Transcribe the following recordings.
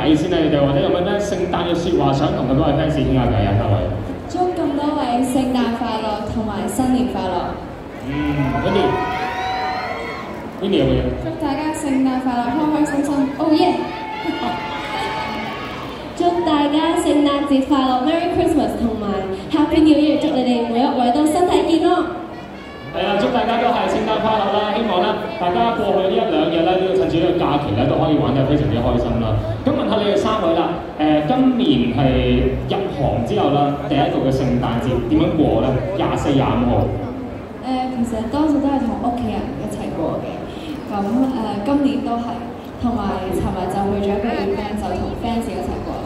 偈先咧？你哋或者有冇咩聖誕嘅説話想同咁多位 fans 傾下偈啊？各位。 祝咁多位聖誕快樂同埋新年快樂。 Winnie 有冇嘢？ 祝大家聖誕快樂，開開心心。Oh yeah！ 祝大家聖誕節快樂 ，Merry Christmas 同埋 Happy New Year！ 祝你哋每一位都身體健康。 係啊，祝大家都係聖誕快樂啦！希望咧，大家過去呢一兩日咧，都要趁住呢個假期咧，都可以玩得非常之開心啦。咁問下你哋三位啦，今年係入行之後啦，第一個嘅聖誕節點樣過咧？24、25號。 其實多數都係同屋企人一齊過嘅，咁今年都係，同埋尋日就去咗一個 event，就同 fans 一齊過。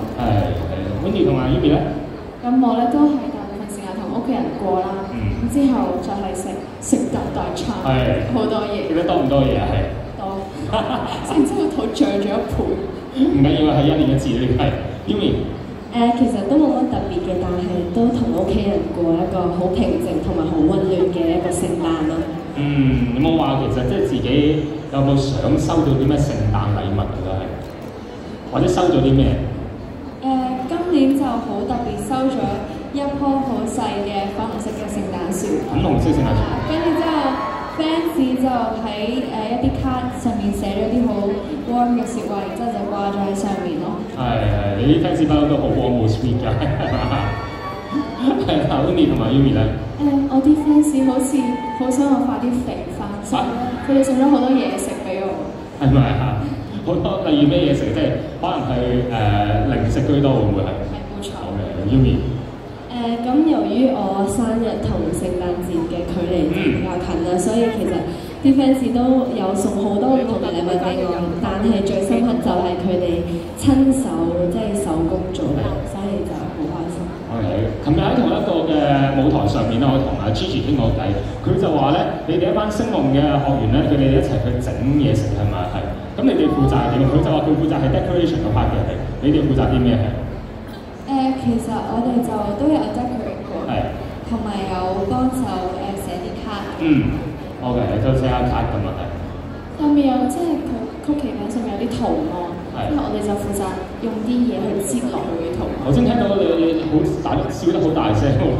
Wendy 同埋 Yumi 咧？ 咁我咧都係大部分時間同屋企人過啦，咁之後就係食大餐，好多嘢。 記得多唔多嘢啊？係多，然之後肚脹咗一倍。 唔緊要啊，係1年1次呢個係 Yumi。 其實都冇乜特別嘅，但係都同屋企人過一個好平靜同埋好溫暖嘅一個聖誕咯。 有冇話其實即係自己有冇想收到啲咩聖誕禮物㗎都係，或者收咗啲咩？ 今年就好特別，收咗一棵好細嘅粉紅色嘅聖誕樹。 粉紅色聖誕樹。 跟住之後 ，fans 就喺一啲卡上面寫咗啲好 warm 嘅説話，然之後就掛咗喺上面咯。 係，你啲 fans 不嬲都好 warm 好 sweet 㗎，係嘛？Winnie 同埋 Yumi 咧。 我啲 fans 好似好想我快啲肥翻，所以佢哋送咗好多嘢食俾我。係咪啊？好多例如咩嘢食？即係可能係零食居多，會唔會係？係冇錯。Yumi。咁由於我生日同聖誕節嘅距離比較近啦，所以其實啲 fans 都有送好多唔同嘅禮物俾我，但係最深刻就係佢哋親手即係手工做嘅，所以就好開心。琴日喺同一個嘅舞台上面咧，我同阿 Gigi 傾過偈，佢就話咧，你哋一班星夢嘅學員咧，佢哋一齊去整嘢食係咪？係。咁你哋負責係點？佢就話佢負責係 decoration 嗰 part 嘅，係。你哋負責啲咩係？其實我哋就都有 decorate 過，同埋有幫手寫啲卡。OK， 就寫下卡咁啊，係。上面有即係佢曲奇餅上面有啲圖案，之後我哋就負責用啲嘢去擠落去啲圖案。頭先聽到你好大笑得好大聲喎，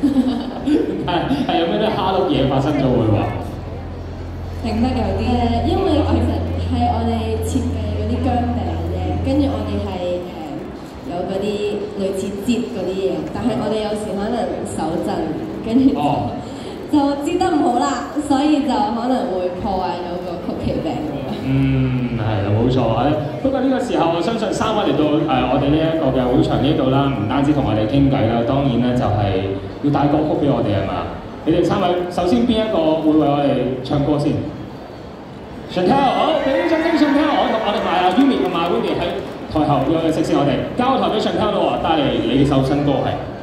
係有咩蝦碌嘢發生咗會話？定得有啲因為其實係我哋設計嗰啲薑餅嘅，跟住我哋係有嗰啲類似摺嗰啲嘢，但係我哋有時可能手震，跟住就摺得唔好啦，所以就可能會破壞咗個曲奇餅嘅。係啦，冇錯啊！不過呢個時候，我相信三位嚟到我哋呢一個嘅會場呢度啦，唔單止同我哋傾偈啦，當然咧就係要帶歌曲俾我哋係嘛？你哋三位首先邊一個會為我哋唱歌先 ？Chantel， 好，俾掌聲 Chantel， 我哋埋阿 Yumi 同埋 Winnie 喺台後有嘢識先，我哋交個台俾 Chantel 咯喎，帶嚟你嘅首新歌係。